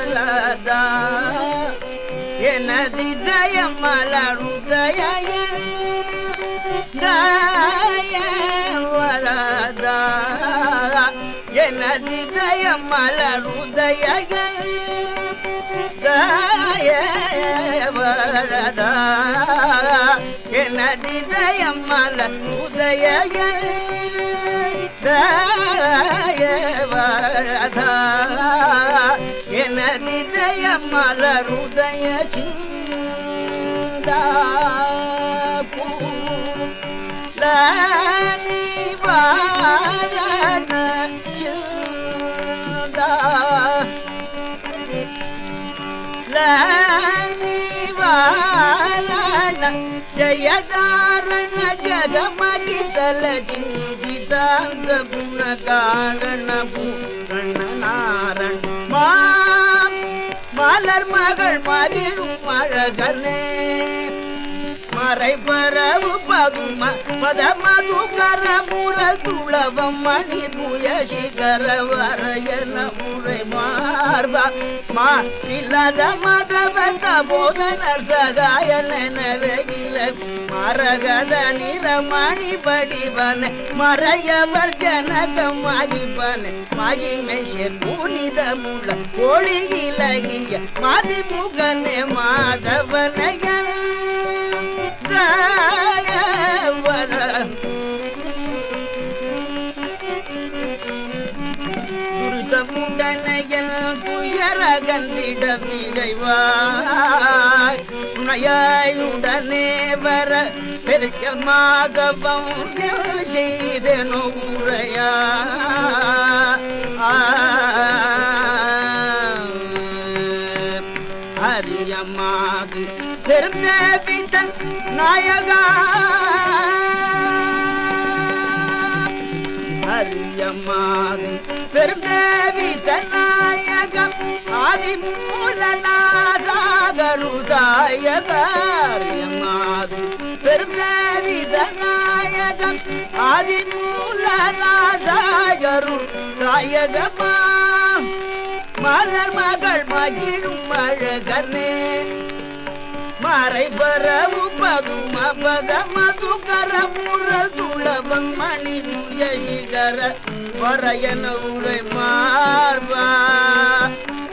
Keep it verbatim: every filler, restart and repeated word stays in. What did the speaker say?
வரதா எனது தயம் மலருதய வரதா எனது தயம் மலருதய வரதா எனது தயம் மலருதய வரதா எனது தயம் மலருதய சிந்தா நிவாரண சிந்தா நிவாரண ஜயதாரண ஜகமகிதல சிந்திதாந்த குண காரண பூரண நாரண மா மலர் மகள் மகிழும் அழகனே மறைபரவு பகும பதமதுகர முர துளவம் மணி புய சிகர வரையன முறை மார்பா மா சிலத மதவந்த போதனர் சகாயன நரகில மரகத நிறமணி படிவன மறையவர் ஜனகம் மகிபன மகிமெஷ புனித முள்ள ஒளி இலகிய மதிமுகனே மாதவனைய துருதமுடனையல் துயரகந்திட விரைவாய் உனையுடனே வர பெருக்கமாகவும் செய்தனோ உரையா அரியமாகு பெருந்தேவிதன் நாயகா அரியமாகு பெருந்தேவிதன் நாயகம் ஆதிமூலநாதாகருதாயக அரியமாகு பெருந்தேவிதன் நாயகம் ஆதிமூலநாதாகருதாயகமா மலர் மகள் மகிழும் அழகனே மறைபரவு பதும பத மதுகர முர துளவம் மணி முயகர வரையன உரை மார்பா